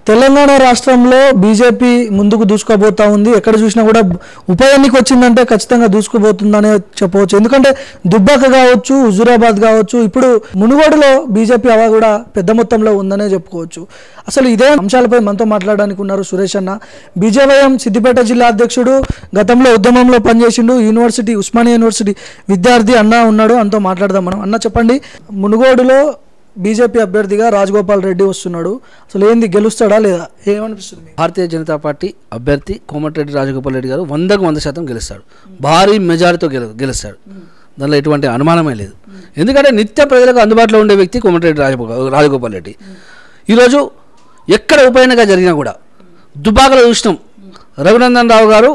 తెలంగాణ రాష్ట్రంలో బీజేపీ ముందుకు దూసుకుపోతా ఉంది. ఎక్కడ చూసినా కూడా ఉప ఎన్నిక వచ్చిందంటే ఖచ్చితంగా దూసుకుపోతుందనే చెప్పవచ్చు. ఎందుకంటే దుబ్బాక కావచ్చు, హుజూరాబాద్ కావచ్చు, ఇప్పుడు మునుగోడులో బీజేపీ హవా కూడా పెద్ద మొత్తంలో ఉందనే చెప్పుకోవచ్చు. అసలు ఇదే అంశాలపై మనతో మాట్లాడడానికి ఉన్నారు సురేష్ అన్న. బీజేవైఎం సిద్దిపేట జిల్లా అధ్యక్షుడు, గతంలో ఉద్యమంలో పనిచేసిండు, ఉస్మానియా యూనివర్సిటీ విద్యార్థి అన్న ఉన్నాడు. అంతో మాట్లాడదాం మనం. అన్న చెప్పండి, మునుగోడులో బీజేపీ అభ్యర్థిగా రాజగోపాల్ రెడ్డి వస్తున్నాడు. అసలు ఏంది, గెలుస్తాడా లేదా, ఏమనిపిస్తుంది? భారతీయ జనతా పార్టీ అభ్యర్థి కోమటిరెడ్డి రాజగోపాల్ రెడ్డి గారు 100% గెలుస్తాడు. భారీ మెజారిటీతో గెలుస్తాడు. దానిలో ఎటువంటి అనుమానమే లేదు. ఎందుకంటే నిత్య ప్రజలకు అందుబాటులో ఉండే వ్యక్తి కోమటిరెడ్డి రాజగోపాల్ రెడ్డి. ఈరోజు ఎక్కడ ఉప ఎన్నిక జరిగినా కూడా దుబ్బాకలో చూసినాం రఘునందన్ రావు గారు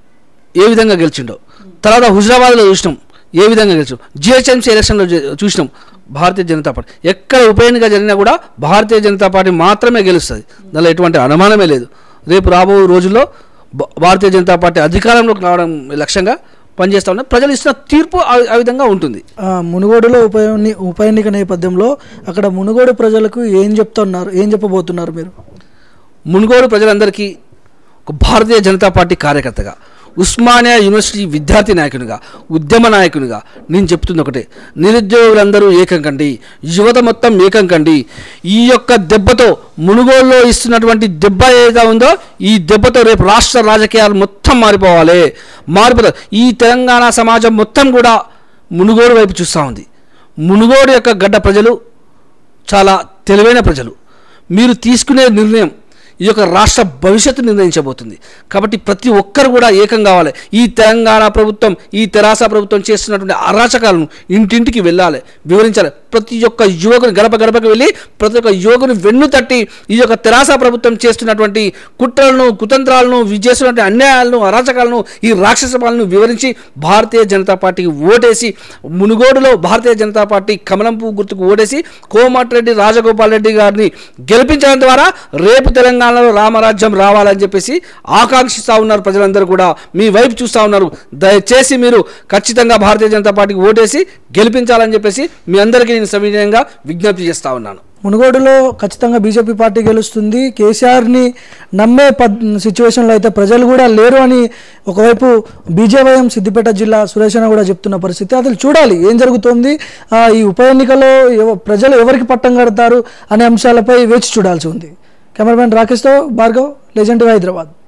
ఏ విధంగా గెలిచిండో, తర్వాత హుజరాబాద్లో చూసినాం ఏ విధంగా గెలిచాం, జిహెచ్ఎంసీ ఎలక్షన్లో చూసినాం భారతీయ జనతా పార్టీ. ఎక్కడ ఉప ఎన్నిక జరిగినా కూడా భారతీయ జనతా పార్టీ మాత్రమే గెలుస్తుంది. దానిలో ఎటువంటి అనుమానమే లేదు. రేపు రాబో రోజుల్లో భారతీయ జనతా పార్టీ అధికారంలోకి రావడం లక్ష్యంగా పనిచేస్తూ ఉన్నారు. ప్రజలు ఇస్తున్న తీర్పు ఆ విధంగా ఉంటుంది. మునుగోడులో ఉప ఎన్నిక నేపథ్యంలో అక్కడ మునుగోడు ప్రజలకు ఏం చెప్పబోతున్నారు మీరు? మునుగోడు ప్రజలందరికీ ఒక భారతీయ జనతా పార్టీ కార్యకర్తగా, ఉస్మానియా యూనివర్సిటీ విద్యార్థి నాయకునిగా, ఉద్యమ నాయకునిగా నేను చెప్తుంది ఒకటే: నిరుద్యోగులందరూ ఏకం కండి, యువత మొత్తం ఏకం కండి. ఈ యొక్క దెబ్బతో, మునుగోడులో ఇస్తున్నటువంటి దెబ్బ ఏదైతే ఉందో, ఈ దెబ్బతో రేపు రాష్ట్ర రాజకీయాలు మొత్తం మారిపోతాయి. ఈ తెలంగాణ సమాజం మొత్తం కూడా మునుగోడు వైపు చూస్తూ ఉంది. మునుగోడు యొక్క గడ్డ ప్రజలు చాలా తెలివైన ప్రజలు. మీరు తీసుకునే నిర్ణయం ఈ యొక్క రాష్ట్ర భవిష్యత్తు నిర్ణయించబోతుంది. కాబట్టి ప్రతి ఒక్కరు కూడా ఏకం కావాలి. ఈ తెలంగాణ ప్రభుత్వం, ఈ తెరాస ప్రభుత్వం చేస్తున్నటువంటి అరాచకాలను ఇంటింటికి వెళ్ళాలి, వివరించాలి. ప్రతి ఒక్క యువకుని గడపకి వెళ్ళి ప్రతి ఒక్క యువకుని వెన్ను తట్టి ఈ యొక్క తెరాస ప్రభుత్వం చేస్తున్నటువంటి కుట్రలను, కుతంత్రాలను, చేస్తున్నటువంటి అన్యాయాలను, అరాచకాలను, ఈ రాక్షస పాలనను వివరించి భారతీయ జనతా పార్టీకి ఓటేసి, మునుగోడులో భారతీయ జనతా పార్టీ కమలం పువ్వు గుర్తుకు ఓటేసి కోమటిరెడ్డి రాజగోపాల్ రెడ్డి గారిని గెలిపించడం ద్వారా రేపు తెలంగాణలో రామరాజ్యం రావాలని చెప్పేసి ఆకాంక్షిస్తూ ఉన్నారు. ప్రజలందరూ కూడా మీ వైపు చూస్తూ ఉన్నారు. దయచేసి మీరు ఖచ్చితంగా భారతీయ జనతా పార్టీకి ఓటేసి గెలిపించాలని చెప్పేసి మీ అందరికీ నేను సవినయంగా విజ్ఞప్తి చేస్తూ ఉన్నాను. మునుగోడులో ఖచ్చితంగా బీజేపీ పార్టీ గెలుస్తుంది. కేసీఆర్ని నమ్మే సిచ్యువేషన్లో అయితే ప్రజలు కూడా లేరు అని ఒకవైపు బీజేవైఎం సిద్దిపేట జిల్లా సురేష్ అన్న కూడా చెప్తున్న పరిస్థితి. అసలు చూడాలి ఏం జరుగుతుంది. ఈ ఉప ఎన్నికలో ప్రజలు ఎవరికి పట్టం కడతారు అనే అంశాలపై వేచి చూడాల్సి ఉంది. కెమెరామెన్ రాకేష్తో భార్గవ్, లెజెండ్ హైదరాబాద్.